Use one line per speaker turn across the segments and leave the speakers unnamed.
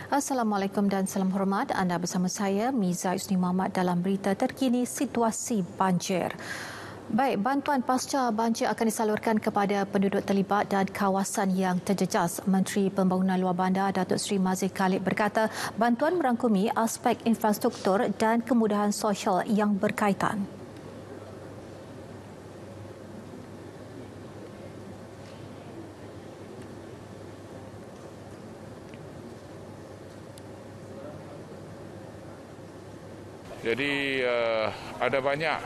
Assalamualaikum dan salam hormat. Anda bersama saya, Miza Yusni Muhammad dalam berita terkini situasi banjir. Baik, bantuan pasca banjir akan disalurkan kepada penduduk terlibat dan kawasan yang terjejas. Menteri Pembangunan Luar Bandar Datuk Seri Mazli Khalid berkata, bantuan merangkumi aspek infrastruktur dan kemudahan sosial yang berkaitan.
Jadi ada banyak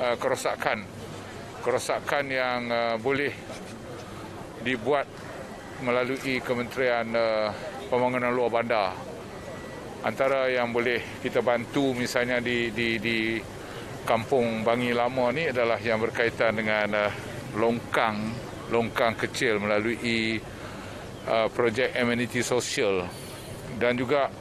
kerosakan yang boleh dibuat melalui Kementerian Pembangunan Luar Bandar. Antara yang boleh kita bantu misalnya di Kampung Bangi Lama ni adalah yang berkaitan dengan longkang kecil melalui projek ameniti sosial dan juga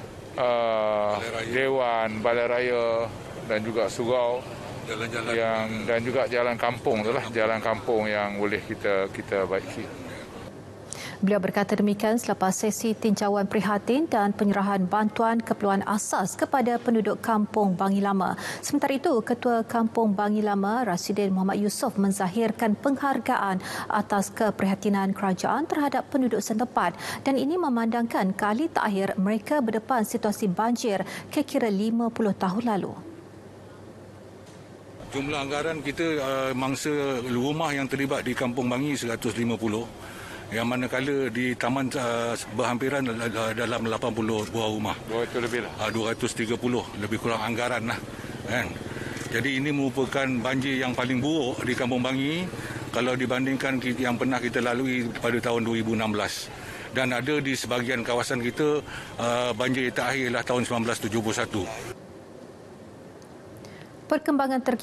Dewan, Balai Raya dan juga surau dan juga jalan kampung itulah jalan kampung yang boleh kita baiki.
Beliau berkata demikian selepas sesi tinjauan prihatin dan penyerahan bantuan keperluan asas kepada penduduk Kampung Bangi Lama. Sementara itu, Ketua Kampung Bangi Lama, Rasidin Muhammad Yusof menzahirkan penghargaan atas keprihatinan kerajaan terhadap penduduk setempat dan ini memandangkan kali terakhir mereka berdepan situasi banjir kira-kira 50 tahun lalu.
Jumlah anggaran kita mangsa rumah yang terlibat di Kampung Bangi 150. Yang manakala di taman berhampiran dalam 80 buah rumah.
200 lebih lah.
230 lebih kurang anggaran lah. Kan? Jadi ini merupakan banjir yang paling buruk di Kampung Bangi kalau dibandingkan yang pernah kita lalui pada tahun 2016. Dan ada di sebahagian kawasan kita banjir terakhir ialah tahun 1971.
Perkembangan terkini